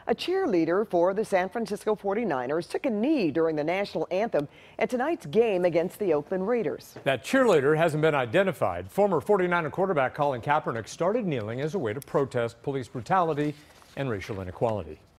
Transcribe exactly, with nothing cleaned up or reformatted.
A cheerleader for the San Francisco forty-niners took a knee during the national anthem at tonight's game against the Oakland Raiders. That cheerleader hasn't been identified. Former forty-niner quarterback Colin Kaepernick started kneeling as a way to protest police brutality and racial inequality.